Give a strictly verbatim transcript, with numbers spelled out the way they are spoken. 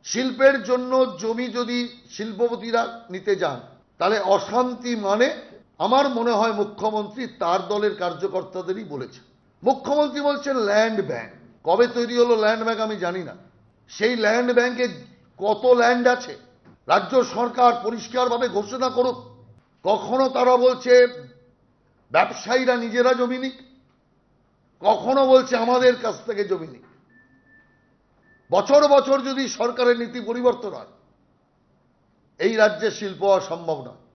শিল্পের জন্য জমি যদি শিল্পপতিরা নিতে যান তাহলে অশান্তি মানে আমার মনে হয় মুখ্যমন্ত্রী তার দলের কার্যকর্তাদেরই বলেছে। মুখ্যমন্ত্রী বলছেন ল্যান্ড ব্যাংক। কবে তৈরি হলো ল্যান্ড ব্যাংক আমি জানি না। সেই ল্যান্ড ব্যাংকে কত ল্যান্ড আছে রাজ্য সরকার পরিষ্কারভাবে ঘোষণা করুক। কখনো তারা বলছে ব্যবসায়ীরা নিজেরা জমি নিক, কখনো বলছে আমাদের কাছ থেকে জমি নিক। বছর বছর যদি সরকারের নীতি পরিবর্তন হয় এই রাজ্যে শিল্প হওয়া সম্ভব নয়।